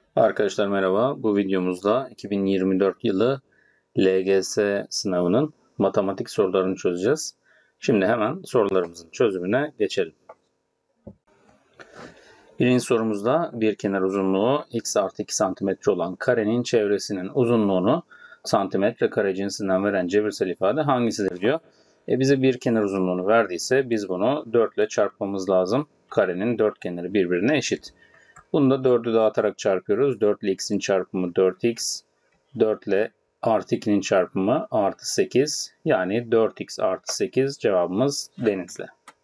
Arkadaşlar merhaba. Bu videomuzda 2024 yılı LGS sınavının matematik sorularını çözeceğiz. Şimdi hemen sorularımızın çözümüne geçelim. Birinci sorumuzda bir kenar uzunluğu x artı 2 cm olan karenin çevresinin uzunluğunu santimetre kare cinsinden veren cebirsel ifade hangisidir diyor. Bize bir kenar uzunluğunu verdiyse biz bunu 4 ile çarpmamız lazım. Karenin dört kenarı birbirine eşit. Bunu da 4'ü dağıtarak çarpıyoruz. 4 ile x'in çarpımı 4x. 4 ile artı 2'nin çarpımı artı 8. Yani 4x artı 8 cevabımız Denizli.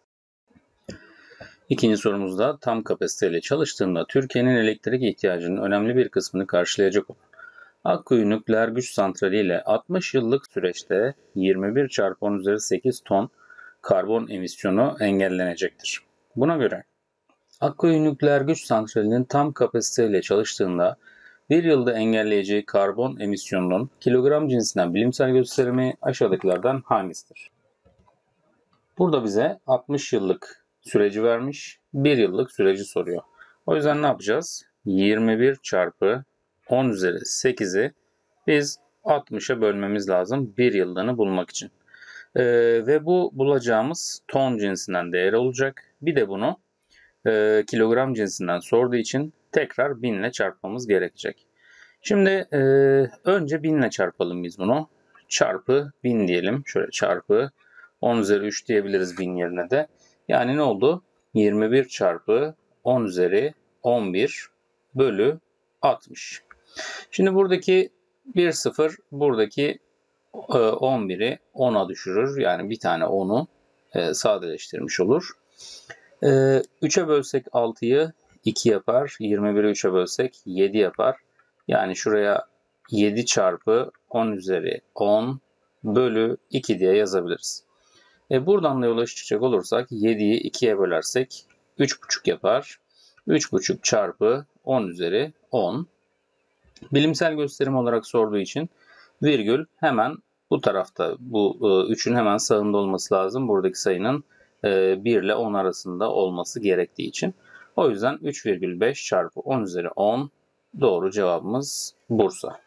İkinci sorumuzda tam kapasiteyle çalıştığında Türkiye'nin elektrik ihtiyacının önemli bir kısmını karşılayacak olan Akkuyu Nükleer Güç Santrali ile 60 yıllık süreçte 21 çarpı 10 üzeri 8 ton karbon emisyonu engellenecektir. Buna göre Akkuyu Nükleer Güç Santrali'nin tam kapasiteyle çalıştığında bir yılda engelleyeceği karbon emisyonunun kilogram cinsinden bilimsel gösterimi aşağıdakilerden hangisidir? Burada bize 60 yıllık süreci vermiş, 1 yıllık süreci soruyor. O yüzden ne yapacağız? 21 çarpı 10 üzeri 8'i biz 60'a bölmemiz lazım 1 yıllığını bulmak için. Ve bu bulacağımız ton cinsinden değer olacak. Bir de bunu kilogram cinsinden sorduğu için tekrar 1000 ile çarpmamız gerekecek. Şimdi önce 1000 ile çarpalım biz bunu. Çarpı 1000 diyelim. Şöyle çarpı 10 üzeri 3 diyebiliriz 1000 yerine de. Yani ne oldu? 21 çarpı 10 üzeri 11 bölü 60. Şimdi buradaki 1 0 buradaki 11'i 10'a düşürür. Yani bir tane 10'u sadeleştirmiş olur. 3'e bölsek 6'yı 2 yapar. 21'i 3'e bölsek 7 yapar. Yani şuraya 7 çarpı 10 üzeri 10 bölü 2 diye yazabiliriz. Buradan da yola çıkacak olursak 7'yi 2'ye bölersek 3,5 yapar. 3,5 çarpı 10 üzeri 10. Bilimsel gösterim olarak sorduğu için virgül hemen bu tarafta, bu 3'ün hemen sağında olması lazım. Buradaki sayının 1 ile 10 arasında olması gerektiği için. O yüzden 3,5 çarpı 10 üzeri 10 doğru cevabımız Bursa.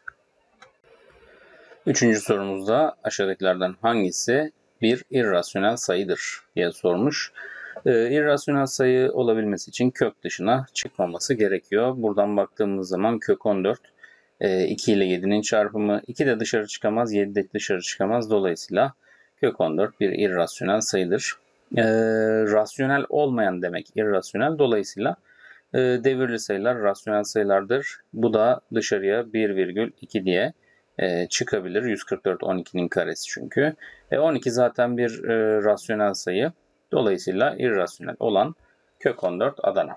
Üçüncü sorumuzda aşağıdakilerden hangisi bir irrasyonel sayıdır diye sormuş. İrrasyonel sayı olabilmesi için kök dışına çıkmaması gerekiyor. Buradan baktığımız zaman kök 14 2 ile 7'nin çarpımı. 2 de dışarı çıkamaz, 7 de dışarı çıkamaz. Dolayısıyla kök 14 bir irrasyonel sayıdır. Rasyonel olmayan demek irrasyonel. Dolayısıyla devirli sayılar rasyonel sayılardır. Bu da dışarıya 1,2 diye çıkabilir. 144 12'nin karesi çünkü. 12 zaten bir rasyonel sayı. Dolayısıyla irrasyonel olan kök 14 Adana.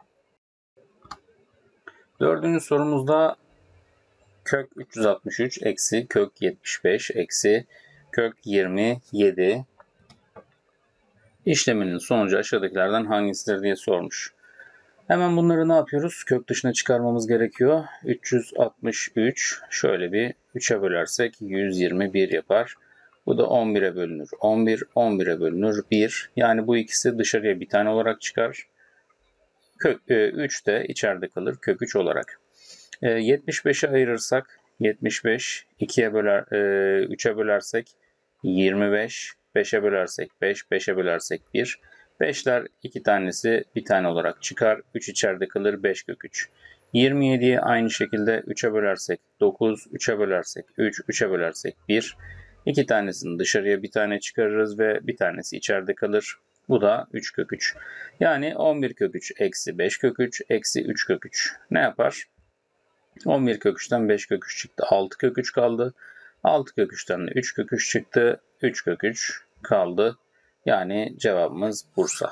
Dördüncü sorumuzda kök 363 eksi kök 75 eksi kök 27 işleminin sonucu aşağıdakilerden hangisidir diye sormuş. Hemen bunları ne yapıyoruz? Kök dışına çıkarmamız gerekiyor. 363 şöyle bir 3'e bölersek 121 yapar. Bu da 11'e bölünür. 11, 11'e bölünür 1. Yani bu ikisi dışarıya bir tane olarak çıkar. Kök 3 de içeride kalır kök 3 olarak. 75'i ayırırsak 75 2'ye böler 3'e bölersek 25, 5'e bölersek 5, 5'e bölersek 1. 5'ler 2 tanesi bir tane olarak çıkar. 3 içeride kalır 5 kök 3. 27'yi aynı şekilde 3'e bölersek 9, 3'e bölersek 3, 3'e bölersek 1. 2 tanesini dışarıya bir tane çıkarırız ve bir tanesi içeride kalır. Bu da 3 kök 3. Yani 11 kök 3 eksi 5 kök 3 eksi 3 kök 3 ne yapar? 11 kök 3'ten 5 kök 3 çıktı. 6 kök 3 kaldı. 6 kök 3'ten de 3 kök 3 çıktı. 3 kök 3 kaldı. Yani cevabımız Bursa.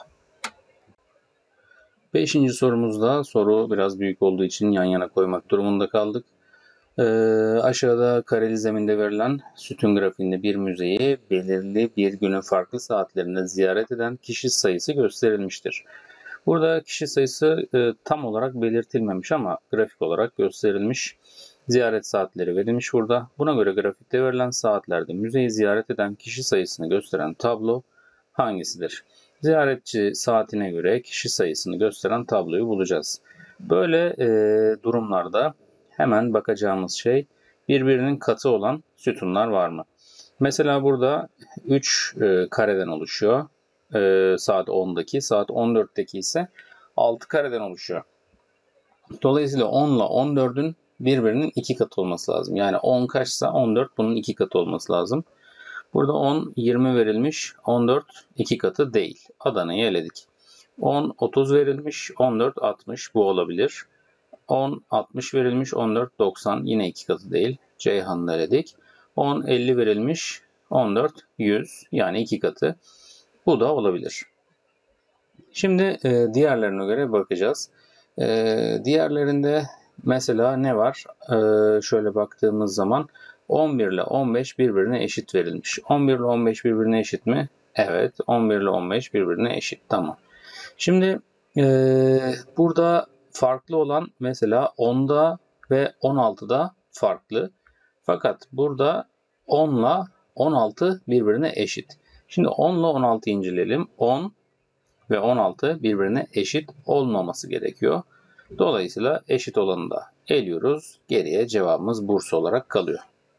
Beşinci sorumuzda soru biraz büyük olduğu için yan yana koymak durumunda kaldık. Aşağıda kareli zeminde verilen sütun grafiğinde bir müzeyi belirli bir günün farklı saatlerinde ziyaret eden kişi sayısı gösterilmiştir. Burada kişi sayısı tam olarak belirtilmemiş ama grafik olarak gösterilmiş. Ziyaret saatleri verilmiş burada. Buna göre grafikte verilen saatlerde müzeyi ziyaret eden kişi sayısını gösteren tablo hangisidir? Ziyaretçi saatine göre kişi sayısını gösteren tabloyu bulacağız. Böyle durumlarda hemen bakacağımız şey birbirinin katı olan sütunlar var mı? Mesela burada 3 kareden oluşuyor. Saat 10'daki, saat 14'teki ise 6 kareden oluşuyor. Dolayısıyla 10 ile 14'ün birbirinin 2 katı olması lazım. Yani 10 kaçsa 14 bunun 2 katı olması lazım. Burada 10, 20 verilmiş, 14 2 katı değil. Adana'yı eledik. 10, 30 verilmiş, 14, 60 bu olabilir. 10, 60 verilmiş, 14, 90 yine 2 katı değil. Ceyhan'ı eledik. 10, 50 verilmiş, 14, 100 yani 2 katı. Bu da olabilir. Şimdi diğerlerine göre bakacağız. Diğerlerinde mesela ne var? Şöyle baktığımız zaman 11 ile 15 birbirine eşit verilmiş. 11 ile 15 birbirine eşit mi? Evet. 11 ile 15 birbirine eşit. Tamam. Şimdi burada farklı olan mesela 10'da ve 16'da farklı. Fakat burada 10 ile 16 birbirine eşit. Şimdi 10 ile 16'yı inceleyelim. 10 ve 16 birbirine eşit olmaması gerekiyor. Dolayısıyla eşit olanı da eliyoruz. Geriye cevabımız Bursa olarak kalıyor.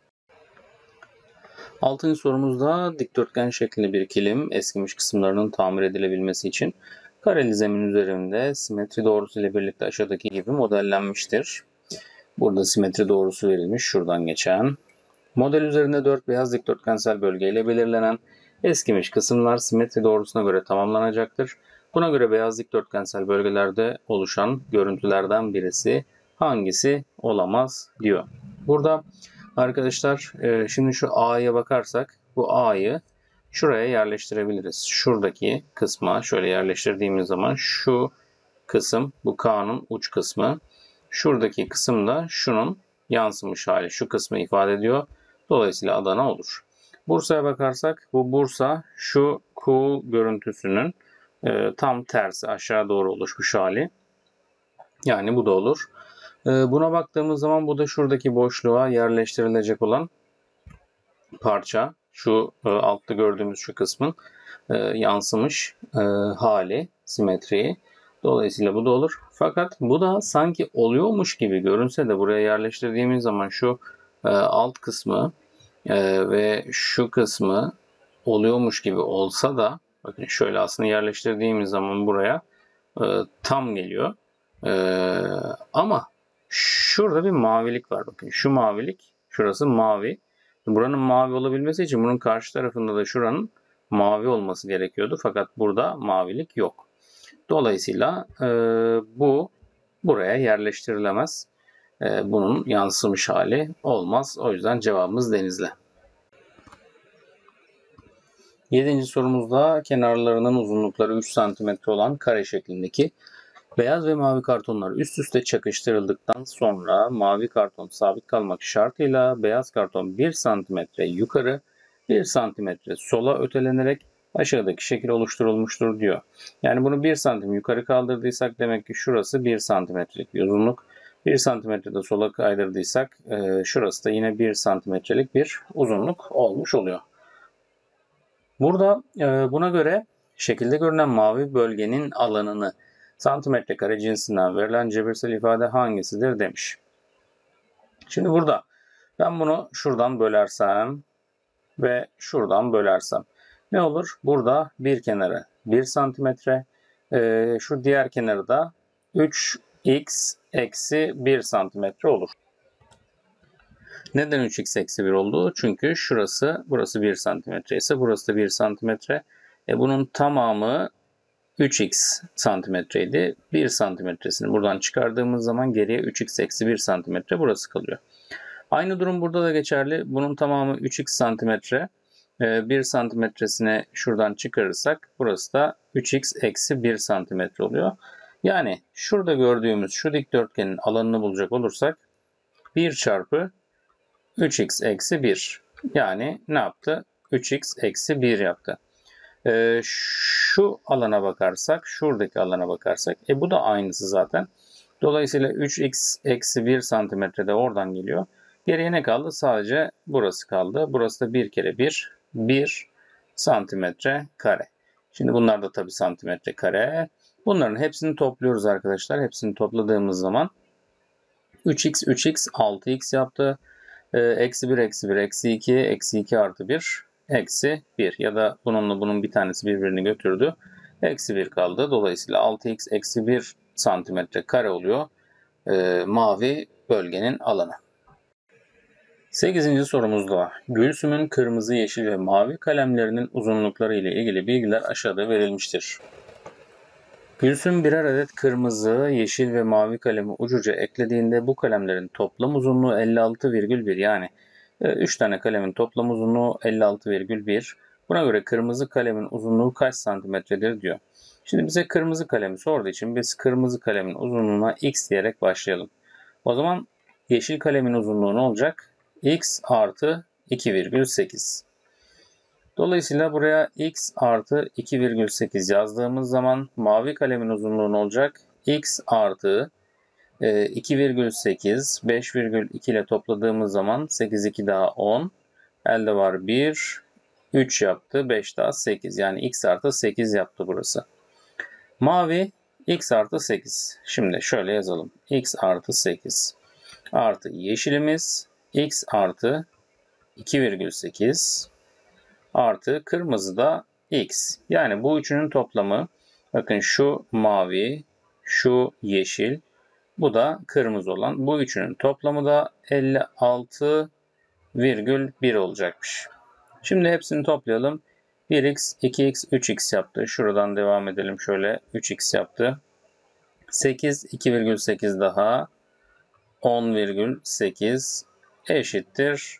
6. sorumuzda dikdörtgen şeklinde bir kilim eskimiş kısımlarının tamir edilebilmesi için kareli zemin üzerinde simetri doğrusu ile birlikte aşağıdaki gibi modellenmiştir. Burada simetri doğrusu verilmiş. Şuradan geçen. Model üzerinde 4 beyaz dikdörtgensel bölgeyle belirlenen eskimiş kısımlar simetri doğrusuna göre tamamlanacaktır. Buna göre beyaz dikdörtgensel bölgelerde oluşan görüntülerden birisi hangisi olamaz diyor. Burada arkadaşlar şimdi şu A'ya bakarsak bu A'yı şuraya yerleştirebiliriz. Şuradaki kısma şöyle yerleştirdiğimiz zaman şu kısım bu K'nın uç kısmı. Şuradaki kısım da şunun yansımış hali. Şu kısmı ifade ediyor. Dolayısıyla Adana olur. Bursa'ya bakarsak bu Bursa şu Q görüntüsünün tam tersi aşağı doğru oluşmuş hali. Yani bu da olur. Buna baktığımız zaman bu da şuradaki boşluğa yerleştirilecek olan parça. Şu altta gördüğümüz şu kısmın yansımış hali, simetriyi. Dolayısıyla bu da olur. Fakat bu da sanki oluyormuş gibi görünse de buraya yerleştirdiğimiz zaman şu alt kısmı ve şu kısmı oluyormuş gibi olsa da bakın şöyle aslında yerleştirdiğimiz zaman buraya tam geliyor. Ama şurada bir mavilik var. Bakın şu mavilik, şurası mavi. Buranın mavi olabilmesi için bunun karşı tarafında da şuranın mavi olması gerekiyordu. Fakat burada mavilik yok. Dolayısıyla bu buraya yerleştirilemez. Bunun yansımış hali olmaz. O yüzden cevabımız Denizli. 7. sorumuzda kenarlarının uzunlukları 3 cm olan kare şeklindeki beyaz ve mavi kartonlar üst üste çakıştırıldıktan sonra mavi karton sabit kalmak şartıyla beyaz karton 1 cm yukarı 1 cm sola ötelenerek aşağıdaki şekil oluşturulmuştur diyor. Yani bunu 1 cm yukarı kaldırdıysak demek ki şurası 1 cm'lik bir uzunluk. 1 cm de sola kaydırdıysak şurası da yine 1 cm'lik bir uzunluk olmuş oluyor. Burada buna göre şekilde görünen mavi bölgenin alanını santimetre kare cinsinden verilen cebirsel ifade hangisidir demiş. Şimdi burada ben bunu şuradan bölersem ve şuradan bölersem ne olur? Burada bir kenarı 1 santimetre, şu diğer kenarı da 3x eksi 1 santimetre olur. Neden 3x eksi 1 oldu? Çünkü burası 1 santimetre ise burası da 1 santimetre. Bunun tamamı 3x santimetreydi. 1 santimetresini buradan çıkardığımız zaman geriye 3x eksi 1 santimetre burası kalıyor. Aynı durum burada da geçerli. Bunun tamamı 3x santimetre. 1 santimetresine şuradan çıkarırsak burası da 3x eksi 1 santimetre oluyor. Yani şurada gördüğümüz şu dikdörtgenin alanını bulacak olursak 1 çarpı 3x eksi 1. Yani ne yaptı? 3x eksi 1 yaptı. Şu alana bakarsak, şuradaki alana bakarsak, bu da aynısı zaten. Dolayısıyla 3x eksi 1 santimetre de oradan geliyor. Geriye ne kaldı? Sadece burası kaldı. Burası da 1 kere 1, 1 santimetre kare. Şimdi bunlar da tabii santimetre kare. Bunların hepsini topluyoruz arkadaşlar. Hepsini topladığımız zaman 3x 3x 6x yaptı. Eksi 1 eksi 1 eksi 2 eksi 2 artı 1 eksi 1 ya da bununla bunun bir tanesi birbirini götürdü. Eksi 1 kaldı. Dolayısıyla 6x eksi 1 santimetre kare oluyor mavi bölgenin alanı. 8. sorumuzda Gülsüm'ün kırmızı, yeşil ve mavi kalemlerinin uzunlukları ile ilgili bilgiler aşağıda verilmiştir. Gülsüm birer adet kırmızı, yeşil ve mavi kalemi ucuca eklediğinde bu kalemlerin toplam uzunluğu 56,1 yani 3 tane kalemin toplam uzunluğu 56,1. Buna göre kırmızı kalemin uzunluğu kaç santimetredir diyor. Şimdi bize kırmızı kalemi sorduğu için biz kırmızı kalemin uzunluğuna x diyerek başlayalım. O zaman yeşil kalemin uzunluğu ne olacak? X artı 2,8. Dolayısıyla buraya x artı 2,8 yazdığımız zaman mavi kalemin uzunluğu ne olacak? X artı 2,8, 5,2 ile topladığımız zaman 8, 2 daha 10. Elde var 1, 3 yaptı, 5 daha 8. Yani x artı 8 yaptı burası. Mavi x artı 8. Şimdi şöyle yazalım. X artı 8 artı yeşilimiz x artı 2,8 artı kırmızı da x. Yani bu üçünün toplamı, bakın şu mavi, şu yeşil, bu da kırmızı olan. Bu üçünün toplamı da 56,1 olacakmış. Şimdi hepsini toplayalım. 1x, 2x, 3x yaptı. Şuradan devam edelim. Şöyle 3x yaptı. 8, 2,8 daha 10,8 eşittir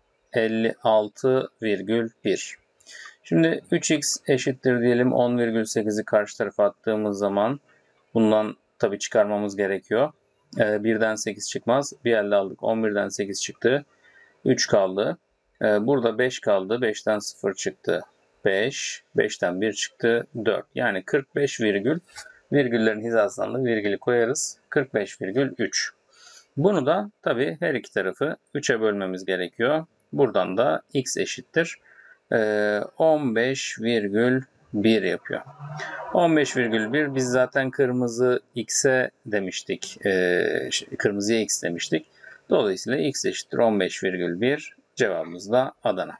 56,1. Şimdi 3x eşittir diyelim 10,8'i karşı tarafa attığımız zaman bundan tabi çıkarmamız gerekiyor. 1'den 8 çıkmaz. Bir elde aldık. 11'den 8 çıktı. 3 kaldı. Burada 5 kaldı. 5'ten 0 çıktı. 5. 5'ten 1 çıktı. 4. Yani 45 virgül. Virgüllerin hizasından da virgülü koyarız. 45,3. Bunu da tabi her iki tarafı 3'e bölmemiz gerekiyor. Buradan da x eşittir 15,1 yapıyor. 15,1 biz zaten kırmızı x'e demiştik. Kırmızıya x demiştik. Dolayısıyla x eşittir 15,1. Cevabımız da Adana.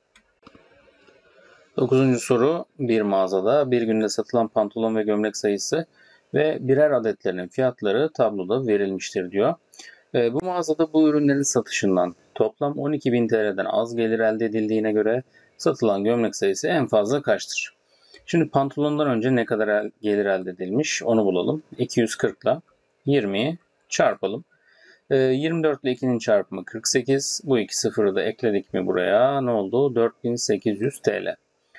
9. soru bir mağazada bir günde satılan pantolon ve gömlek sayısı ve birer adetlerinin fiyatları tabloda verilmiştir diyor. Bu mağazada bu ürünlerin satışından toplam 12.000 TL'den az gelir elde edildiğine göre satılan gömlek sayısı en fazla kaçtır? Şimdi pantolondan önce ne kadar gelir elde edilmiş onu bulalım. 240 ile 20'yi çarpalım. 24 ile 2'nin çarpımı 48. Bu iki sıfırı da ekledik mi buraya? Ne oldu? 4800 TL.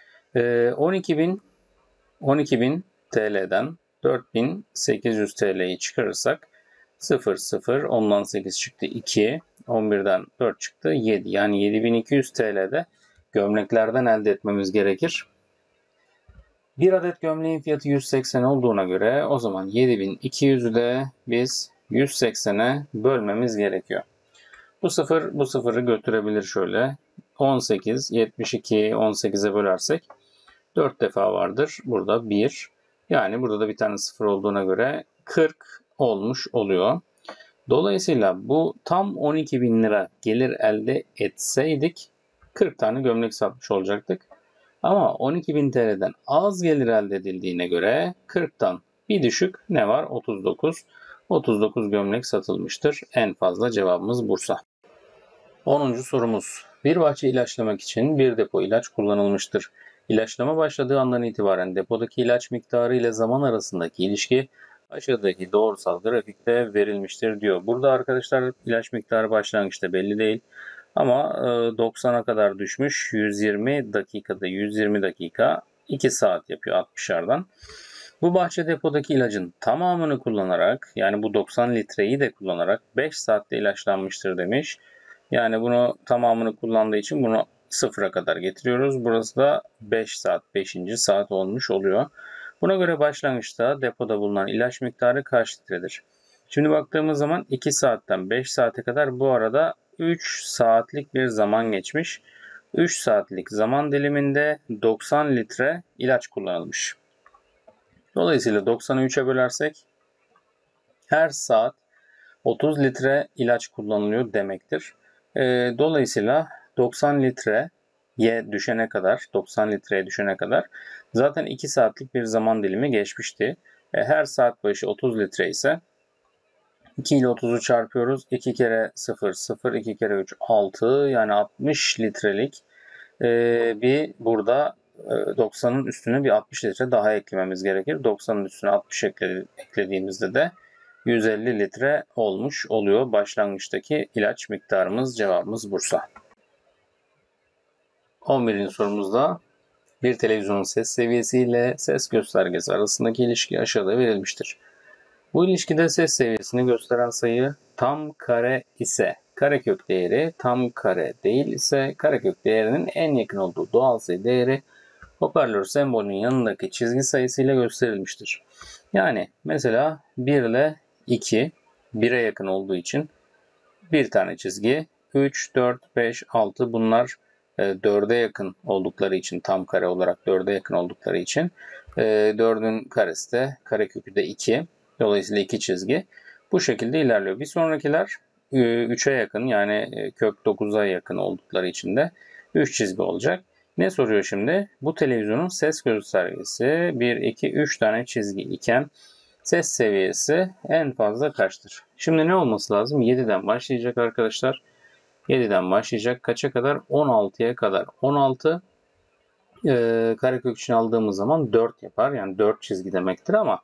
12.000 TL'den 4800 TL'yi çıkarırsak 0, 0, 10'dan 8 çıktı 2, 11'den 4 çıktı 7. Yani 7200 TL'de gömleklerden elde etmemiz gerekir. Bir adet gömleğin fiyatı 180 olduğuna göre o zaman 7200'ü de biz 180'e bölmemiz gerekiyor. Bu sıfır bu sıfırı götürebilir şöyle. 18, 72, 18'e bölersek 4 defa vardır. Burada 1. Yani burada da bir tane sıfır olduğuna göre 40 olmuş oluyor. Dolayısıyla bu tam 12.000 lira gelir elde etseydik 40 tane gömlek satmış olacaktık. Ama 12.000 TL'den az gelir elde edildiğine göre 40'tan bir düşük ne var? 39. 39 gömlek satılmıştır. En fazla cevabımız Bursa. 10. sorumuz. Bir bahçe ilaçlamak için bir depo ilaç kullanılmıştır. İlaçlama başladığı andan itibaren depodaki ilaç miktarı ile zaman arasındaki ilişki aşağıdaki doğrusal grafikte verilmiştir diyor. Burada arkadaşlar ilaç miktarı başlangıçta belli değil. Ama 90'a kadar düşmüş. 120 dakikada 120 dakika 2 saat yapıyor 60'lardan. Bu bahçe depodaki ilacın tamamını kullanarak yani bu 90 litreyi de kullanarak 5 saatte ilaçlanmıştır demiş. Yani bunu tamamını kullandığı için bunu sıfıra kadar getiriyoruz. Burası da 5 saat, 5. saat olmuş oluyor. Buna göre başlangıçta depoda bulunan ilaç miktarı kaç litredir? Şimdi baktığımız zaman 2 saatten 5 saate kadar bu arada 3 saatlik bir zaman geçmiş. 3 saatlik zaman diliminde 90 litre ilaç kullanılmış. Dolayısıyla 90'ı 3'e bölersek her saat 30 litre ilaç kullanılıyor demektir. Dolayısıyla 90 litreye düşene kadar, 90 litreye düşene kadar zaten 2 saatlik bir zaman dilimi geçmişti. Her saat başı 30 litre ise 2 ile 30'u çarpıyoruz. 2 kere 0, 0, 2 kere 3, 6, yani 60 litrelik bir burada 90'ın üstüne bir 60 litre daha eklememiz gerekir. 90'ın üstüne 60 eklediğimizde de 150 litre olmuş oluyor. Başlangıçtaki ilaç miktarımız, cevabımız Bursa. 11. sorumuzda bir televizyonun ses seviyesi ile ses göstergesi arasındaki ilişki aşağıda verilmiştir. Bu ilişkide ses seviyesini gösteren sayı tam kare ise karekök değeri tam kare değil ise karekök değerinin en yakın olduğu doğal sayı değeri hoparlör sembolünün yanındaki çizgi sayısıyla gösterilmiştir. Yani mesela 1 ile 2 1'e yakın olduğu için bir tane çizgi, 3, 4, 5, 6 bunlar 4'e yakın oldukları için, tam kare olarak 4'e yakın oldukları için 4'ün karesi de karekökü de 2. Dolayısıyla 2 çizgi. Bu şekilde ilerliyor. Bir sonrakiler 3'e yakın, yani kök 9'a yakın oldukları için de 3 çizgi olacak. Ne soruyor şimdi? Bu televizyonun ses göstergesi 1, 2, 3 tane çizgi iken ses seviyesi en fazla kaçtır? Şimdi ne olması lazım? 7'den başlayacak arkadaşlar. 7'den başlayacak. Kaça kadar? 16'ya kadar. 16 karekök için aldığımız zaman 4 yapar. Yani 4 çizgi demektir ama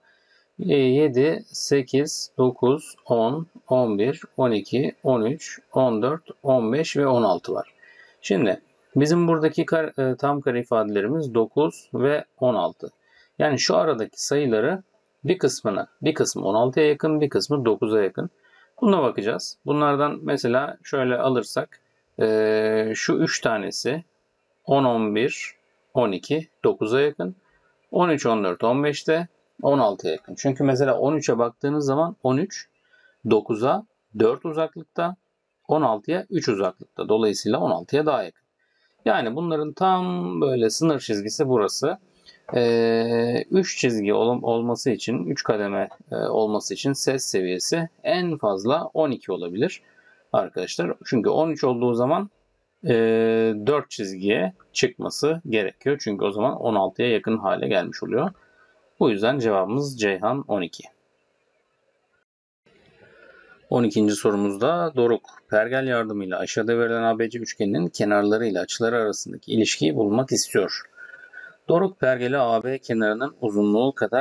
7, 8, 9, 10, 11, 12, 13, 14, 15 ve 16 var. Şimdi bizim buradaki tam kare ifadelerimiz 9 ve 16. Yani şu aradaki sayıları bir kısmı 16'ya yakın, bir kısmı 9'a yakın. Buna bakacağız. Bunlardan mesela şöyle alırsak şu 3 tanesi 10, 11, 12, 9'a yakın. 13, 14, 15 de 16'ya yakın. Çünkü mesela 13'e baktığınız zaman 13 9'a 4 uzaklıkta, 16'ya 3 uzaklıkta. Dolayısıyla 16'ya daha yakın. Yani bunların tam böyle sınır çizgisi burası. 3 çizgi olması için, 3 kademe olması için ses seviyesi en fazla 12 olabilir arkadaşlar. Çünkü 13 olduğu zaman 4 çizgiye çıkması gerekiyor. Çünkü o zaman 16'ya yakın hale gelmiş oluyor. Bu yüzden cevabımız Ceyhan 12. 12. sorumuzda Doruk, pergel yardımıyla aşağıda verilen ABC üçgeninin kenarları ile açıları arasındaki ilişkiyi bulmak istiyor. Doruk pergeli AB kenarının uzunluğu kadar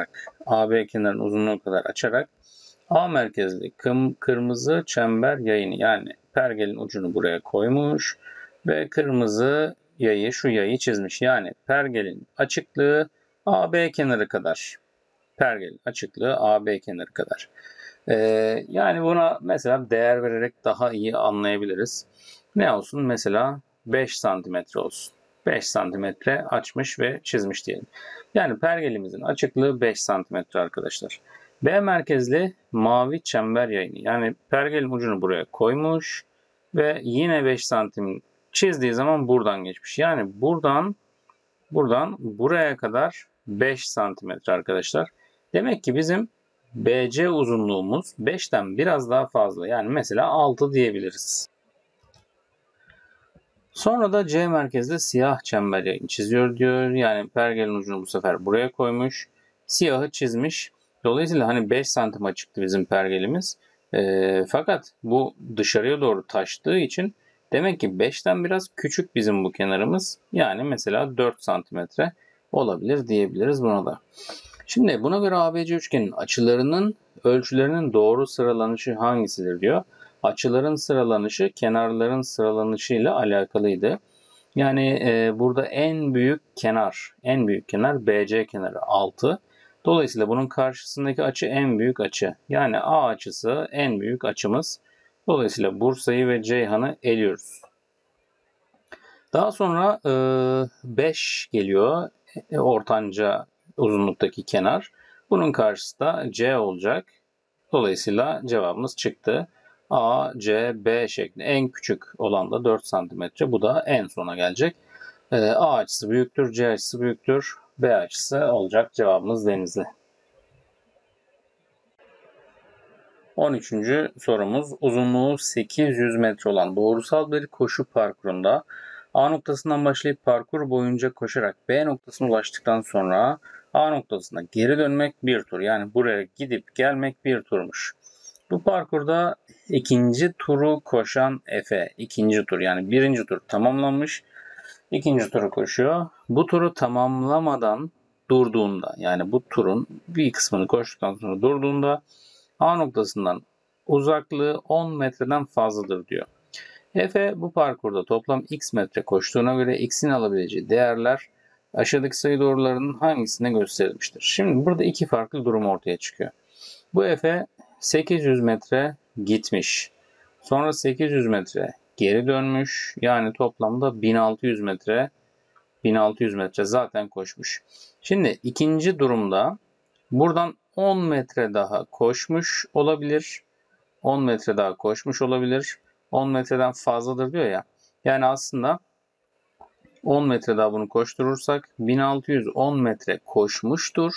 açarak A merkezli kırmızı çember yayını, yani pergelin ucunu buraya koymuş ve kırmızı yayı, şu yayı çizmiş. Yani pergelin açıklığı AB kenarı kadar. Pergelin açıklığı AB kenarı kadar. Yani buna mesela değer vererek daha iyi anlayabiliriz. Ne olsun? Mesela 5 santimetre olsun. 5 santimetre açmış ve çizmiş diyelim. Yani pergelimizin açıklığı 5 santimetre arkadaşlar. B merkezli mavi çember yayını. Yani pergelin ucunu buraya koymuş ve yine 5 santim çizdiği zaman buradan geçmiş. Yani buradan buraya kadar 5 santimetre arkadaşlar. Demek ki bizim BC uzunluğumuz 5'ten biraz daha fazla. Yani mesela 6 diyebiliriz. Sonra da C merkezde siyah çember yayını çiziyor diyor. Yani pergelin ucunu bu sefer buraya koymuş. Siyahı çizmiş. Dolayısıyla hani 5 santim açıktı bizim pergelimiz. Fakat bu dışarıya doğru taştığı için demek ki 5'ten biraz küçük bizim bu kenarımız. Yani mesela 4 santimetre olabilir diyebiliriz buna da. Şimdi buna göre ABC üçgenin açılarının ölçülerinin doğru sıralanışı hangisidir diyor. Açıların sıralanışı kenarların sıralanışıyla alakalıydı. Yani burada en büyük kenar BC kenarı 6. Dolayısıyla bunun karşısındaki açı en büyük açı. Yani A açısı en büyük açımız. Dolayısıyla Bursa'yı ve Ceyhan'ı eliyoruz. Daha sonra 5 geliyor. Ortanca uzunluktaki kenar. Bunun karşısı da C olacak. Dolayısıyla cevabımız çıktı. A, C, B şeklinde. En küçük olan da 4 cm. Bu da en sona gelecek. A açısı büyüktür, C açısı büyüktür, B açısı olacak. Cevabımız Denizli. 13. sorumuz uzunluğu 800 metre olan doğrusal bir koşu parkurunda A noktasından başlayıp parkur boyunca koşarak B noktasına ulaştıktan sonra A noktasına geri dönmek bir tur. Yani buraya gidip gelmek bir turmuş. Bu parkurda ikinci turu koşan Efe, ikinci tur yani birinci tur tamamlanmış. İkinci turu koşuyor. Bu turu tamamlamadan durduğunda yani bu turun bir kısmını koştuktan sonra durduğunda A noktasından uzaklığı 10 metreden fazladır diyor. Efe bu parkurda toplam x metre koştuğuna göre x'in alabileceği değerler aşağıdaki sayı doğrularının hangisine gösterilmiştir? Şimdi burada iki farklı durum ortaya çıkıyor. Bu Efe 800 metre gitmiş. Sonra 800 metre geri dönmüş. Yani toplamda 1600 metre zaten koşmuş. Şimdi ikinci durumda buradan 10 metre daha koşmuş olabilir. 10 metre daha koşmuş olabilir. 10 metreden fazladır diyor ya. Yani aslında 10 metre daha bunu koşturursak 1610 metre koşmuştur.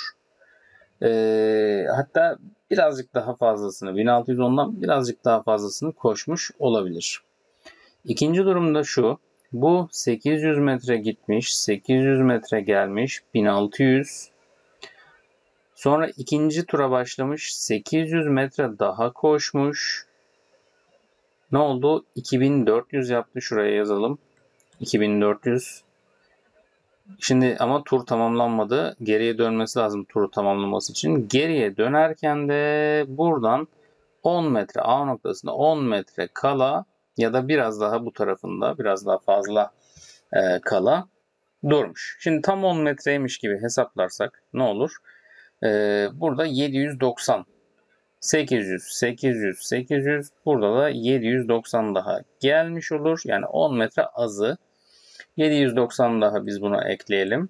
Hatta birazcık daha fazlasını 1610'dan birazcık daha fazlasını koşmuş olabilir. İkinci durumda şu. Bu 800 metre gitmiş, 800 metre gelmiş, 1600. Sonra ikinci tura başlamış, 800 metre daha koşmuş. Ne oldu? 2400 yaptı. Şuraya yazalım. 2400. Şimdi ama tur tamamlanmadı. Geriye dönmesi lazım turu tamamlaması için. Geriye dönerken de buradan 10 metre A noktasında 10 metre kala ya da biraz daha bu tarafında biraz daha fazla kala durmuş. Şimdi tam 10 metreymiş gibi hesaplarsak ne olur? Burada 790 800, 800, 800. Burada da 790 daha gelmiş olur. Yani 10 metre azı. 790 daha biz buna ekleyelim.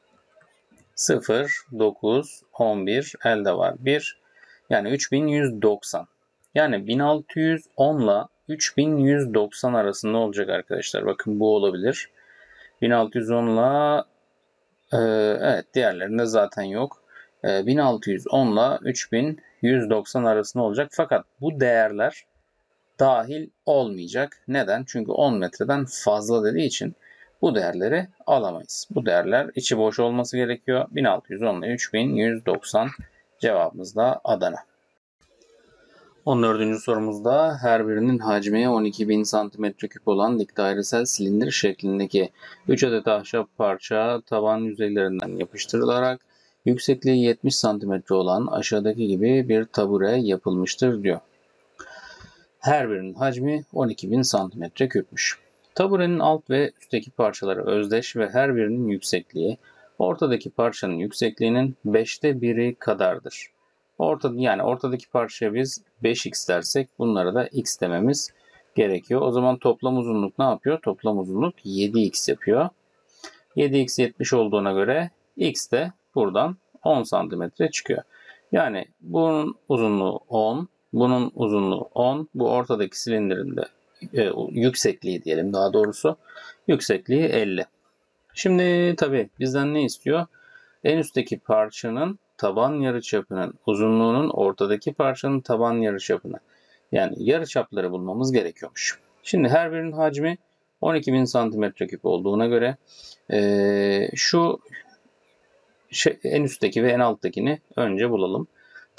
0, 9, 11, elde var 1. Yani 3190. Yani 1610 ile 3190 arasında olacak arkadaşlar. Bakın bu olabilir. 1610 ile evet diğerlerinde zaten yok. 1610 ile 3190 arasında olacak. Fakat bu değerler dahil olmayacak. Neden? Çünkü 10 metreden fazla dediği için bu değerleri alamayız. Bu değerler içi boş olması gerekiyor. 1610 ile 3190 cevabımız da Adana. 14. sorumuzda her birinin hacmi 12.000 cm3 olan dik dairesel silindir şeklindeki 3 adet ahşap parça taban yüzeylerinden yapıştırılarak yüksekliği 70 cm olan aşağıdaki gibi bir tabure yapılmıştır diyor. Her birinin hacmi 12.000 cm3'müş. Taburenin alt ve üstteki parçaları özdeş ve her birinin yüksekliği ortadaki parçanın yüksekliğinin 5'te 1'i kadardır. Yani ortadaki parçaya biz 5x dersek bunlara da x dememiz gerekiyor. O zaman toplam uzunluk ne yapıyor? Toplam uzunluk 7x yapıyor. 7x 70 olduğuna göre x de buradan 10 cm çıkıyor. Yani bunun uzunluğu 10, bunun uzunluğu 10. Bu ortadaki silindirin de yüksekliği diyelim daha doğrusu. Yüksekliği 50. Şimdi tabii bizden ne istiyor? En üstteki parçanın taban yarıçapının uzunluğunun ortadaki parçanın taban yarıçapını yani yarıçapları bulmamız gerekiyormuş. Şimdi her birinin hacmi 12.000 cm3 olduğuna göre şu en üstteki ve en alttakini önce bulalım.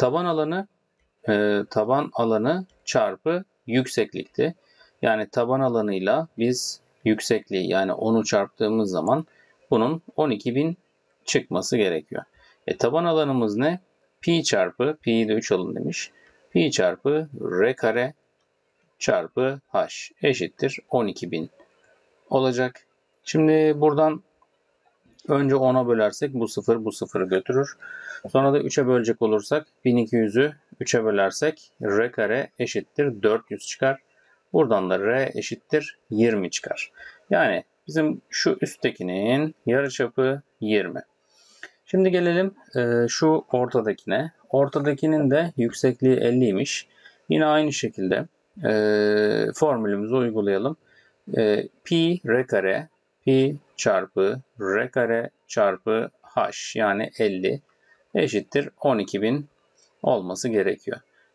Taban alanı çarpı yükseklikti. Yani taban alanıyla biz yüksekliği yani 10'u çarptığımız zaman bunun 12.000 çıkması gerekiyor. Taban alanımız ne? Pi çarpı, pi'yi de 3 alın demiş. Pi çarpı r kare çarpı h eşittir 12.000 olacak. Şimdi buradan önce 10'a bölersek bu 0 bu 0'ı götürür. Sonra da 3'e bölecek olursak 1200'ü 3'e bölersek r kare eşittir 400 çıkar. Buradan da r eşittir 20 çıkar. Yani bizim şu üsttekinin yarıçapı 20. Şimdi gelelim şu ortadakine. Ortadakinin de yüksekliği 50'ymiş. Yine aynı şekilde formülümüzü uygulayalım. Pi r kare pi çarpı r kare çarpı h yani 50 eşittir 12.000 olması gerekiyor.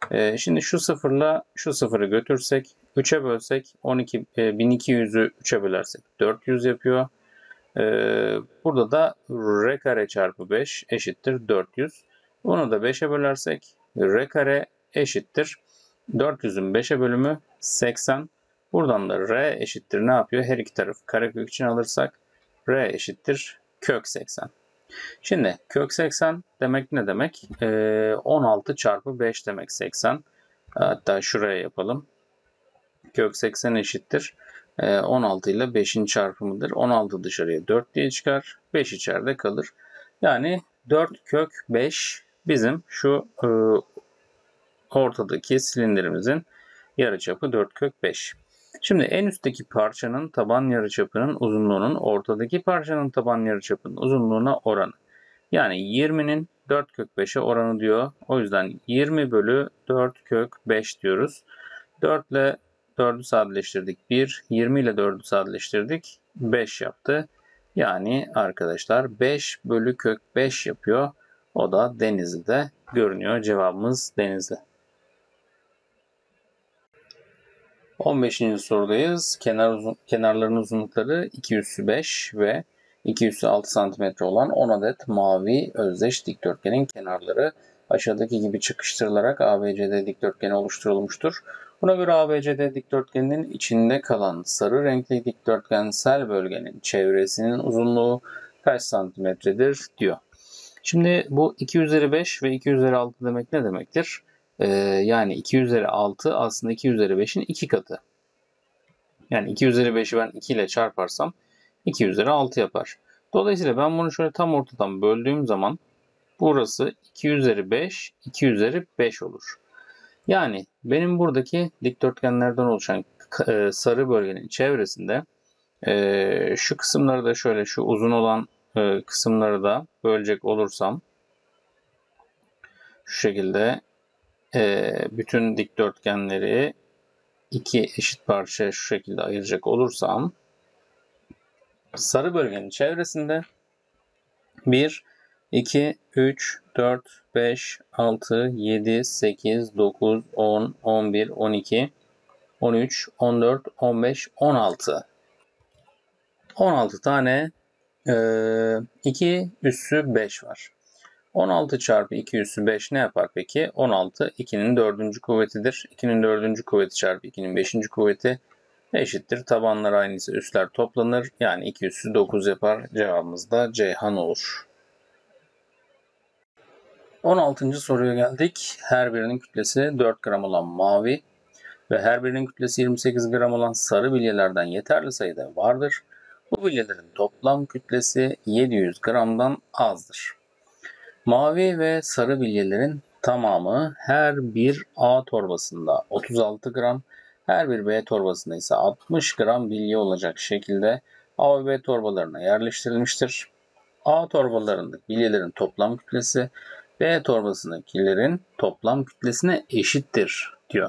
Şimdi şu sıfırla şu sıfırı götürsek 3'e bölsek 1200'ü 3'e bölersek 400 yapıyor. Burada da r kare çarpı 5 eşittir 400. Bunu da 5'e bölersek r kare eşittir 400'ün 5'e bölümü 80. Buradan da r eşittir ne yapıyor? Her iki tarafı karekök için alırsak r eşittir kök 80. Şimdi kök 80 demek ne demek? 16 çarpı 5 demek 80. Hatta şuraya yapalım. Kök 80 eşittir. 16 ile 5'in çarpımıdır. 16 dışarıya 4 diye çıkar. 5 içeride kalır. Yani 4 kök 5 bizim şu ortadaki silindirimizin yarıçapı 4 kök 5. Şimdi en üstteki parçanın taban yarıçapının uzunluğunun ortadaki parçanın taban yarıçapının uzunluğuna oranı. Yani 20'nin 4 kök 5'e oranı diyor. O yüzden 20 bölü 4 kök 5 diyoruz. 4 ile 4'ü sadeleştirdik 1. 20 ile 4'ü sadeleştirdik 5 yaptı. Yani arkadaşlar 5 bölü kök 5 yapıyor. O da Denizli'de görünüyor. Cevabımız Denizli. 15. sorudayız. Kenarların uzunlukları 2 üssü 5 ve 2 üssü 6 cm olan 10 adet mavi özdeş dikdörtgenin kenarları aşağıdaki gibi çıkıştırılarak ABCD dikdörtgeni oluşturulmuştur. Buna göre ABCD dikdörtgeninin içinde kalan sarı renkli dikdörtgensel bölgenin çevresinin uzunluğu kaç santimetredir diyor. Şimdi bu 2 üzeri 5 ve 2 üzeri 6 demek ne demektir? Yani 2 üzeri 6 aslında 2 üzeri 5'in 2 katı. Yani 2 üzeri 5'i ben 2 ile çarparsam 2 üzeri 6 yapar. Dolayısıyla ben bunu şöyle tam ortadan böldüğüm zaman burası 2 üzeri 5, 2 üzeri 5 olur. Yani benim buradaki dikdörtgenlerden oluşan sarı bölgenin çevresinde şu kısımları da şöyle şu uzun olan kısımları da bölecek olursam şu şekilde bütün dikdörtgenleri iki eşit parçaya şu şekilde ayıracak olursam sarı bölgenin çevresinde 1, 2, 3, 4, 5, 6, 7, 8, 9, 10, 11, 12, 13, 14, 15, 16. 16 tane 2 üssü 5 var. 16 çarpı 2 üssü 5 ne yapar peki? 16 2'nin 4. kuvvetidir. 2'nin 4. kuvveti çarpı 2'nin 5. kuvveti eşittir. Tabanlar aynıysa üsler toplanır. Yani 2 üssü 9 yapar. Cevabımız da Ceyhan olur. 16. soruya geldik. Her birinin kütlesi 4 gram olan mavi ve her birinin kütlesi 28 gram olan sarı bilyelerden yeterli sayıda vardır. Bu bilyelerin toplam kütlesi 700 gramdan azdır. Mavi ve sarı bilyelerin tamamı her bir A torbasında 36 gram, her bir B torbasında ise 60 gram bilye olacak şekilde A ve B torbalarına yerleştirilmiştir. A torbalarındaki bilyelerin toplam kütlesi B torbasındakilerin toplam kütlesine eşittir diyor.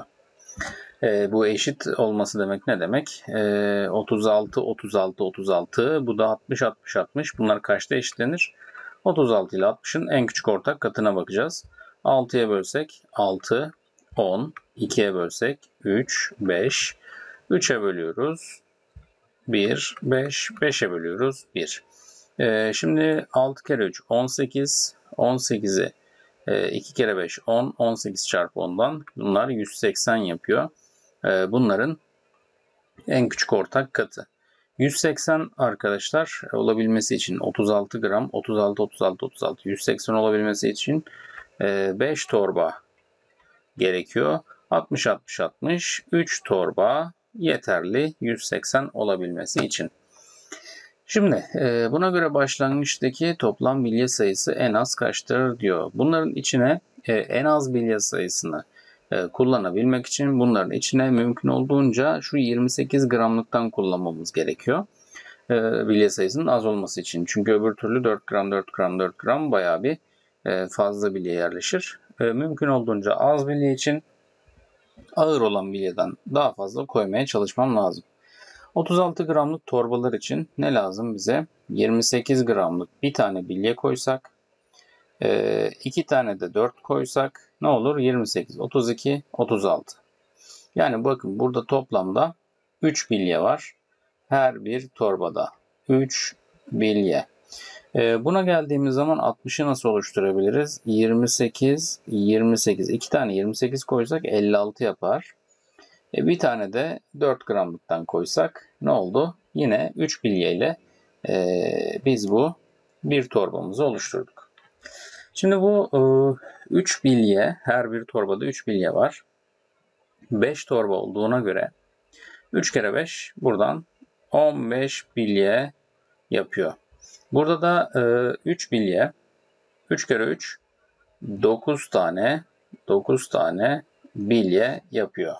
Bu eşit olması demek ne demek? 36, 36, 36. Bu da 60, 60, 60. Bunlar kaçta eşitlenir? 36 ile 60'ın en küçük ortak katına bakacağız. 6'ya bölsek 6, 10. 2'ye bölsek 3, 5. 3'e bölüyoruz 1, 5. 5'e bölüyoruz 1. Şimdi 6 kere 3 18. 18'i 2 kere 5 10. 18 çarpı 10'dan bunlar 180 yapıyor. Bunların en küçük ortak katı. 180 arkadaşlar olabilmesi için 36 gram 36 36 36 180 olabilmesi için 5 torba gerekiyor. 60 60 60 3 torba yeterli 180 olabilmesi için. Şimdi buna göre başlangıçtaki toplam bilye sayısı en az kaçtır diyor. Bunların içine en az bilye sayısını kullanabilmek için bunların içine mümkün olduğunca şu 28 gramlıktan kullanmamız gerekiyor. Bilye sayısının az olması için. Çünkü öbür türlü 4 gram 4 gram 4 gram bayağı bir fazla bilye yerleşir. Mümkün olduğunca az bilye için ağır olan bilyeden daha fazla koymaya çalışmam lazım. 36 gramlık torbalar için ne lazım bize? 28 gramlık bir tane bilye koysak 2 tane de 4 koysak ne olur? 28, 32, 36. Yani bakın burada toplamda 3 bilye var. Her bir torbada 3 bilye. Buna geldiğimiz zaman 60'ı nasıl oluşturabiliriz? 28, 28. 2 tane 28 koysak 56 yapar. Bir tane de 4 gramlıktan koysak ne oldu? Yine 3 bilye ile biz bu bir torbamızı oluşturduk. Şimdi bu 3 bilye, her bir torbada 3 bilye var. 5 torba olduğuna göre 3 kere 5 buradan 15 bilye yapıyor. Burada da 3 bilye, 3 kere 3 9 tane bilye yapıyor.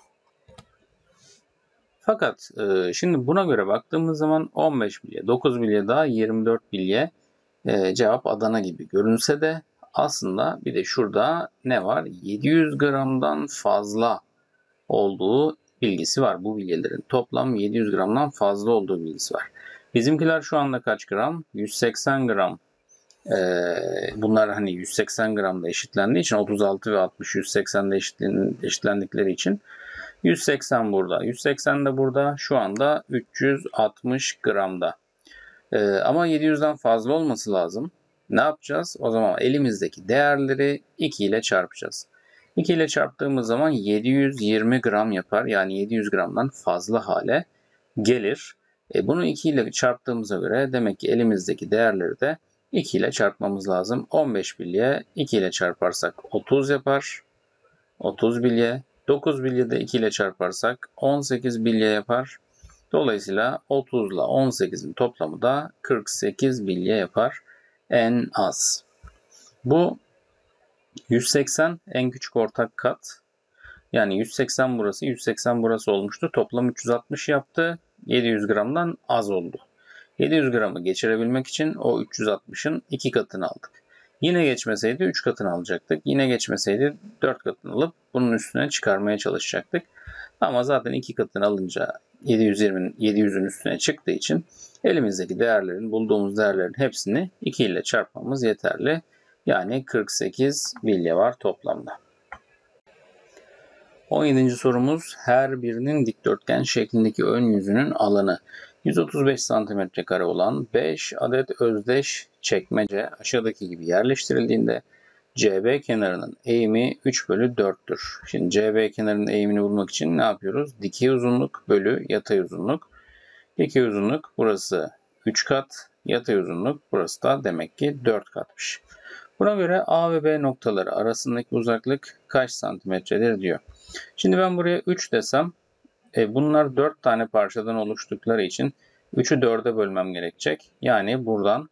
Fakat şimdi buna göre baktığımız zaman 15 bilye, 9 bilye daha 24 bilye, cevap Adana gibi görünse de aslında bir de şurada ne var? 700 gramdan fazla olduğu bilgisi var. Bu bilyelerin toplam 700 gramdan fazla olduğu bilgisi var. Bizimkiler şu anda kaç gram? 180 gram. Bunlar hani 180 gramda eşitlendiği için 36 ve 60 180'de eşitlendikleri için 180 burada. 180 de burada. Şu anda 360 gramda. Ama 700'den fazla olması lazım. Ne yapacağız? O zaman elimizdeki değerleri 2 ile çarpacağız. 2 ile çarptığımız zaman 720 gram yapar. Yani 700 gramdan fazla hale gelir. Bunu 2 ile çarptığımıza göre demek ki elimizdeki değerleri de 2 ile çarpmamız lazım. 15 bilye 2 ile çarparsak 30 yapar. 30 bilye. 9 bilye de 2 ile çarparsak 18 bilye yapar. Dolayısıyla 30 ile 18'in toplamı da 48 bilye yapar en az. Bu 180 en küçük ortak kat. Yani 180 burası, 180 burası olmuştu. Toplam 360 yaptı. 700 gramdan az oldu. 700 gramı geçirebilmek için o 360'ın 2 katını aldık. Yine geçmeseydi 3 katını alacaktık. Yine geçmeseydi 4 katını alıp bunun üstüne çıkarmaya çalışacaktık. Ama zaten 2 katını alınca 700'ün üstüne çıktığı için elimizdeki değerlerin, bulduğumuz değerlerin hepsini 2 ile çarpmamız yeterli. Yani 48 bilye var toplamda. 17. sorumuz her birinin dikdörtgen şeklindeki ön yüzünün alanı 135 cm² olan 5 adet özdeş çekmece aşağıdaki gibi yerleştirildiğinde CB kenarının eğimi 3/4'tür. Şimdi CB kenarının eğimini bulmak için ne yapıyoruz? Dikey uzunluk bölü yatay uzunluk. Dikey uzunluk burası 3 kat, yatay uzunluk burası da demek ki 4 katmış. Buna göre A ve B noktaları arasındaki uzaklık kaç santimetredir diyor. Şimdi ben buraya 3 desem bunlar 4 tane parçadan oluştukları için 3'ü 4'e bölmem gerekecek. Yani buradan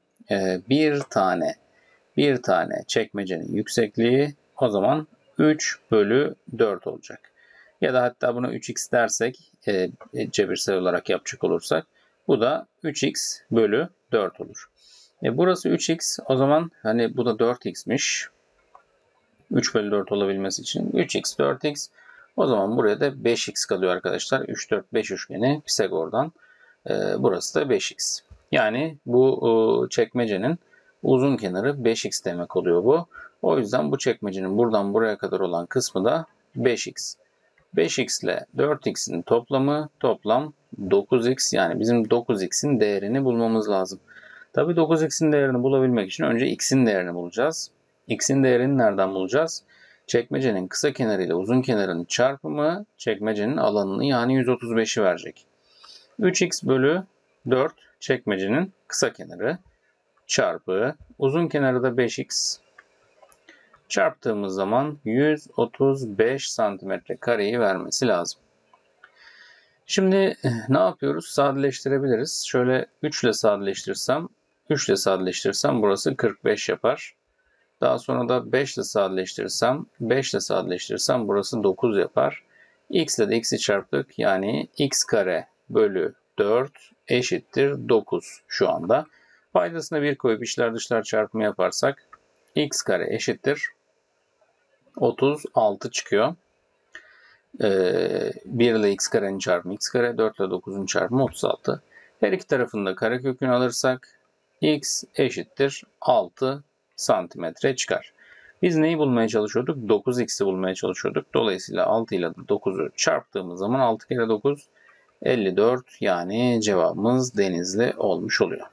bir tane çekmecenin yüksekliği o zaman 3/4 olacak. Ya da hatta buna 3x dersek cebirsel olarak yapacak olursak bu da 3x/4 olur. Burası 3x o zaman hani bu da 4x'miş. 3/4 olabilmesi için 3x 4x o zaman buraya da 5x kalıyor arkadaşlar. 3 4 5 üçgeni Pisagor'dan burası da 5x. Yani bu çekmecenin uzun kenarı 5x demek oluyor bu. O yüzden bu çekmecenin buradan buraya kadar olan kısmı da 5x. 5x ile 4x'in toplam 9x, yani bizim 9x'in değerini bulmamız lazım. Tabii 9x'in değerini bulabilmek için önce x'in değerini bulacağız. X'in değerini nereden bulacağız? Çekmecenin kısa kenarı ile uzun kenarının çarpımı çekmecenin alanını yani 135'i verecek. 3x/4 çekmecenin kısa kenarı çarpı uzun kenarı da 5x çarptığımız zaman 135 cm² vermesi lazım. Şimdi ne yapıyoruz? Sadeleştirebiliriz. Şöyle 3 ile sadeleştirirsem burası 45 yapar. Daha sonra da 5 ile sadeleştirirsem burası 9 yapar. X ile de x'i çarptık. Yani x²/4 eşittir 9 şu anda. Paydasına 1 koyup içler dışlar çarpımı yaparsak x² eşittir 36 çıkıyor. 1 ile x²'nin çarpımı x², 4 ile 9'un çarpımı 36. Her iki tarafında karekökünü alırsak x eşittir 6 santimetre çıkar. Biz neyi bulmaya çalışıyorduk? 9x'i bulmaya çalışıyorduk. Dolayısıyla 6 ile 9'u çarptığımız zaman 6 kere 9 54, yani cevabımız Denizli olmuş oluyor.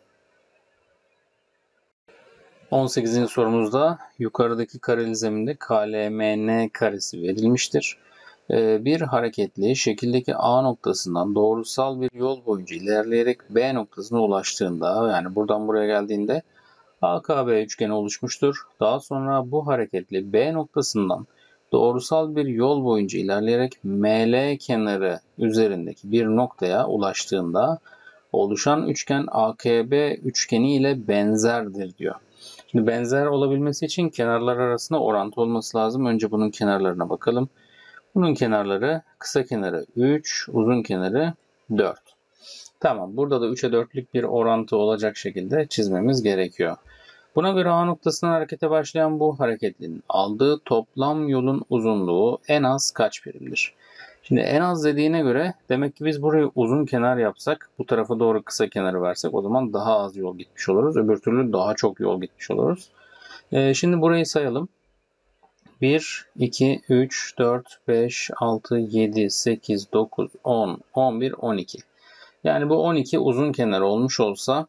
18. sorumuzda yukarıdaki kareli zeminde KLMN karesi verilmiştir. Bir hareketli şekildeki A noktasından doğrusal bir yol boyunca ilerleyerek B noktasına ulaştığında, yani buradan buraya geldiğinde AKB üçgeni oluşmuştur. Daha sonra bu hareketli B noktasından doğrusal bir yol boyunca ilerleyerek ML kenarı üzerindeki bir noktaya ulaştığında oluşan üçgen AKB üçgeni ile benzerdir diyor. Şimdi benzer olabilmesi için kenarlar arasında orantı olması lazım. Önce bunun kenarlarına bakalım. Bunun kenarları, kısa kenarı 3, uzun kenarı 4. Tamam, burada da 3'e 4'lük bir orantı olacak şekilde çizmemiz gerekiyor. Buna göre A noktasından harekete başlayan bu hareketlinin aldığı toplam yolun uzunluğu en az kaç birimdir? Şimdi en az dediğine göre demek ki biz burayı uzun kenar yapsak, bu tarafa doğru kısa kenarı versek o zaman daha az yol gitmiş oluruz. Öbür türlü daha çok yol gitmiş oluruz. Şimdi burayı sayalım. 1, 2, 3, 4, 5, 6, 7, 8, 9, 10, 11, 12. Yani bu 12 uzun kenar olmuş olsa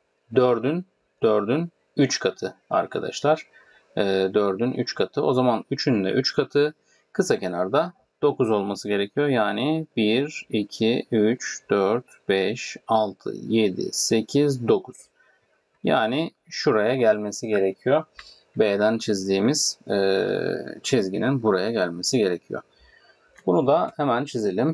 4'ün 3 katı arkadaşlar. 4'ün 3 katı. O zaman 3'ün de 3 katı, kısa kenarda 9 olması gerekiyor. Yani 1, 2, 3, 4, 5, 6, 7, 8, 9. Yani şuraya gelmesi gerekiyor. B'den çizdiğimiz çizginin buraya gelmesi gerekiyor. Bunu da hemen çizelim.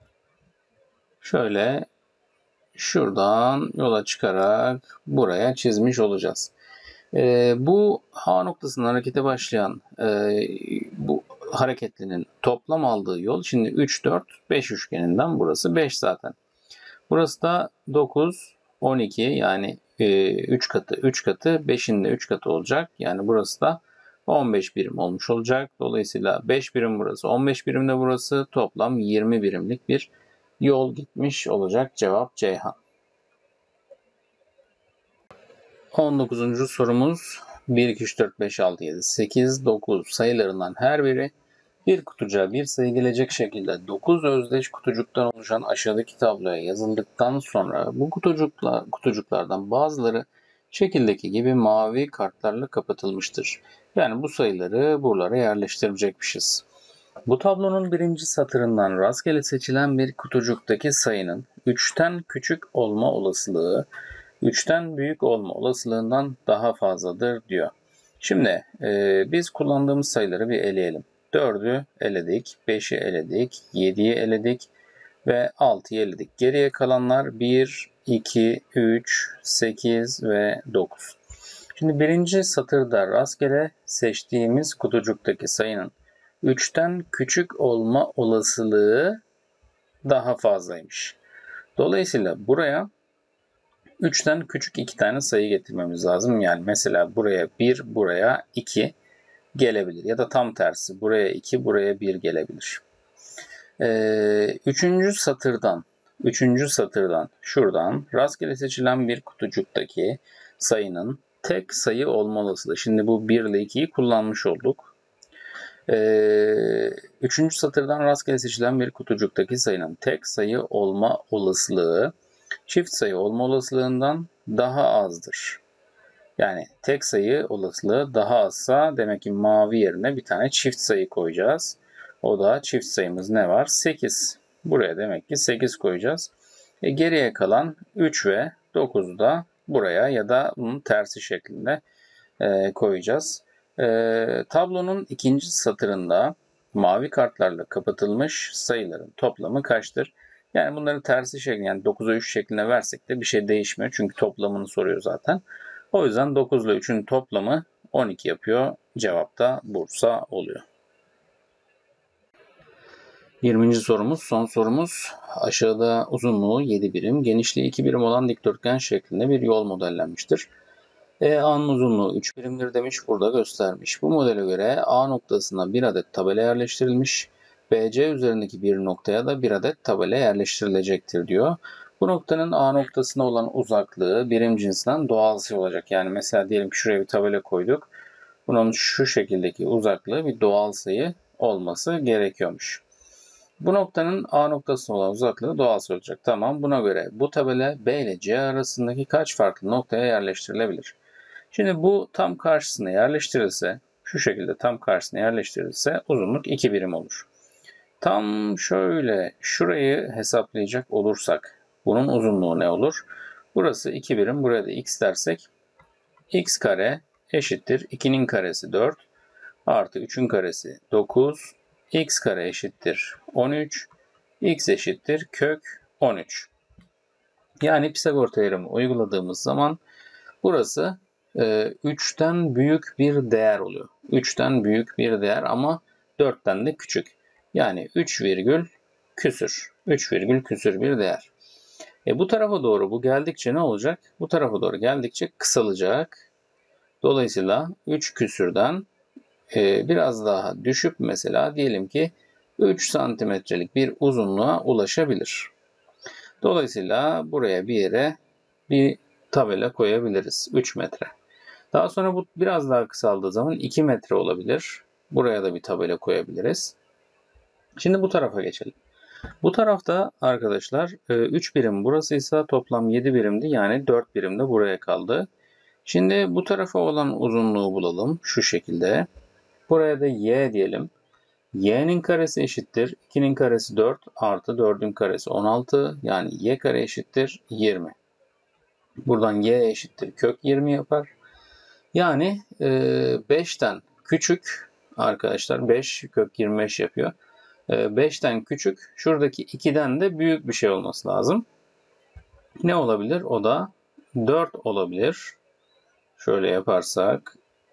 Şöyle şuradan yola çıkarak buraya çizmiş olacağız. Bu A noktasından harekete başlayan bu hareketlinin toplam aldığı yol, şimdi 3, 4, 5 üçgeninden burası 5 zaten. Burası da 9, 12, yani 3 katı, 3 katı, 5'in de 3 katı olacak. Yani burası da 15 birim olmuş olacak. Dolayısıyla 5 birim burası, 15 birim de burası, toplam 20 birimlik bir yol gitmiş olacak. Cevap Ceyhan. 19. sorumuz 1, 2, 3, 4, 5, 6, 7, 8, 9 sayılarından her biri bir kutucuğa bir sayı gelecek şekilde 9 özdeş kutucuktan oluşan aşağıdaki tabloya yazıldıktan sonra bu kutucuklardan bazıları şekildeki gibi mavi kartlarla kapatılmıştır. Yani bu sayıları buralara yerleştirecekmişiz. Bu tablonun birinci satırından rastgele seçilen bir kutucuktaki sayının 3'ten küçük olma olasılığı 3'ten büyük olma olasılığından daha fazladır diyor. Şimdi biz kullandığımız sayıları bir eleyelim. 4'ü eledik, 5'i eledik, 7'yi eledik ve 6'yı eledik. Geriye kalanlar 1, 2, 3, 8 ve 9. Şimdi birinci satırda rastgele seçtiğimiz kutucuktaki sayının 3'ten küçük olma olasılığı daha fazlaymış. Dolayısıyla buraya 3'ten küçük 2 tane sayı getirmemiz lazım. Yani mesela buraya 1, buraya 2 gelebilir. Ya da tam tersi, buraya 2, buraya 1 gelebilir. Üçüncü satırdan şuradan rastgele seçilen bir kutucuktaki sayının tek sayı olma olasılığı. Şimdi bu 1 ile 2'yi kullanmış olduk. Üçüncü satırdan rastgele seçilen bir kutucuktaki sayının tek sayı olma olasılığı çift sayı olma olasılığından daha azdır. Yani tek sayı olasılığı daha azsa demek ki mavi yerine bir tane çift sayı koyacağız. O da çift sayımız ne var? 8. Buraya demek ki 8 koyacağız. Geriye kalan 3 ve 9'u da buraya ya da bunun tersi şeklinde koyacağız. Tablonun ikinci satırında mavi kartlarla kapatılmış sayıların toplamı kaçtır? Yani bunları tersi şeklinde, yani 9'a 3 şeklinde versek de bir şey değişmiyor. Çünkü toplamını soruyor zaten. O yüzden 9 ile 3'ün toplamı 12 yapıyor. Cevap da Bursa oluyor. 20. sorumuz, son sorumuz. Aşağıda uzunluğu 7 birim, genişliği 2 birim olan dikdörtgen şeklinde bir yol modellenmiştir. A'nın uzunluğu 3 birimdir demiş, burada göstermiş. Bu modele göre A noktasına bir adet tabela yerleştirilmiş. BC üzerindeki bir noktaya da bir adet tabela yerleştirilecektir diyor. Bu noktanın A noktasına olan uzaklığı birim cinsinden doğal sayı olacak. Yani mesela diyelim ki şuraya bir tabela koyduk. Bunun şu şekildeki uzaklığı bir doğal sayı olması gerekiyormuş. Bu noktanın A noktasına olan uzaklığı doğal sayı olacak. Tamam, buna göre bu tabela B ile C arasındaki kaç farklı noktaya yerleştirilebilir? Şimdi bu tam karşısına yerleştirilse, şu şekilde tam karşısına yerleştirilse uzunluk 2 birim olur. Tam şöyle şurayı hesaplayacak olursak bunun uzunluğu ne olur? Burası 2 birim, buraya da x dersek x kare eşittir 2'nin karesi 4 artı 3'ün karesi 9, x kare eşittir 13, x eşittir kök 13. Yani Pisagor teoremi uyguladığımız zaman burası 3'ten büyük bir değer oluyor. 3'ten büyük bir değer ama 4'ten de küçük. Yani 3 virgül küsür. 3 virgül küsür bir değer. Bu tarafa doğru bu geldikçe ne olacak? Bu tarafa doğru geldikçe kısalacak. Dolayısıyla 3 küsürden biraz daha düşüp mesela diyelim ki 3 santimetrelik bir uzunluğa ulaşabilir. Dolayısıyla buraya bir yere bir tabela koyabiliriz. 3 metre. Daha sonra bu biraz daha kısaldığı zaman 2 metre olabilir. Buraya da bir tabela koyabiliriz. Şimdi bu tarafa geçelim. Bu tarafta arkadaşlar 3 birim burasıysa toplam 7 birimdi. Yani 4 birim de buraya kaldı. Şimdi bu tarafa olan uzunluğu bulalım. Şu şekilde. Buraya da y diyelim. Y'nin karesi eşittir 2'nin karesi 4 artı 4'ün karesi 16. Yani y kare eşittir 20. Buradan y eşittir kök 20 yapar. Yani 5'ten küçük arkadaşlar 5 kök 25 yapıyor. 5'ten küçük şuradaki 2'den de büyük bir şey olması lazım. Ne olabilir? O da 4 olabilir. Şöyle yaparsak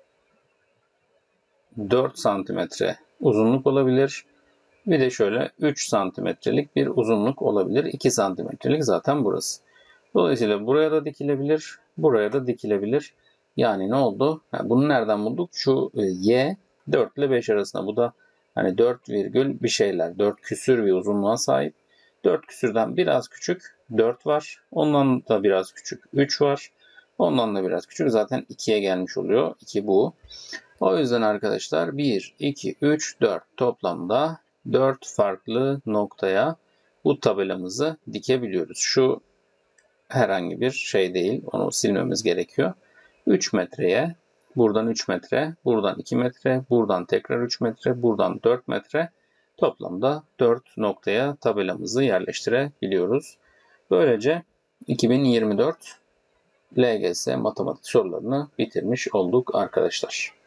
4 santimetre uzunluk olabilir. Bir de şöyle 3 santimetrelik bir uzunluk olabilir. 2 santimetrelik zaten burası. Dolayısıyla buraya da dikilebilir. Buraya da dikilebilir. Yani ne oldu? Bunu nereden bulduk? Şu y 4 ile 5 arasında. Bu da hani 4 virgül bir şeyler. 4 küsür bir uzunluğa sahip. 4 küsürden biraz küçük 4 var. Ondan da biraz küçük 3 var. Ondan da biraz küçük. Zaten 2'ye gelmiş oluyor. 2 bu. O yüzden arkadaşlar 1, 2, 3, 4 toplamda 4 farklı noktaya bu tabelamızı dikebiliyoruz. Şu herhangi bir şey değil. Onu silmemiz gerekiyor. 3 metreye, buradan 3 metre, buradan 2 metre, buradan tekrar 3 metre, buradan 4 metre toplamda 4 noktaya tabelamızı yerleştirebiliyoruz. Böylece 2024 LGS matematik sorularını bitirmiş olduk arkadaşlar.